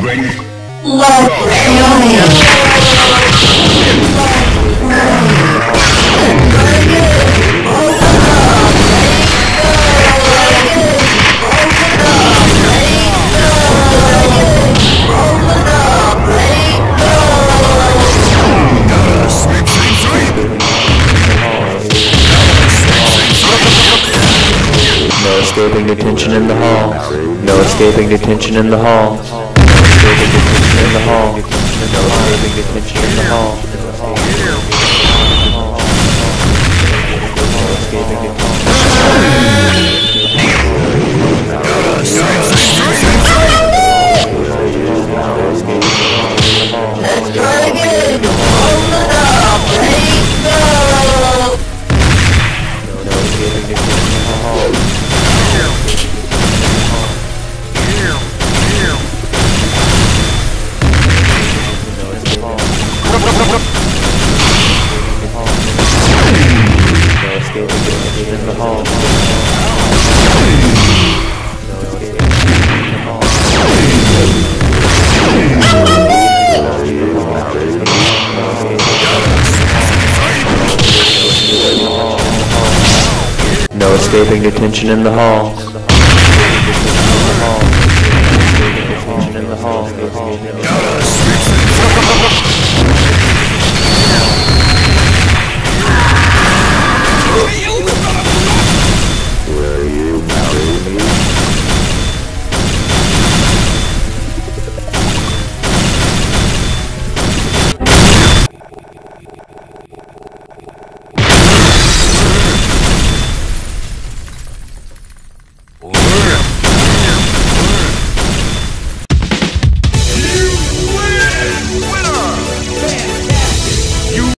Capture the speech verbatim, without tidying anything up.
No escaping detention in the hall. No escaping detention in the hall. No escaping detention in the hall. No escaping detention in the hall. No escaping in the hall. No escaping detention in the hall.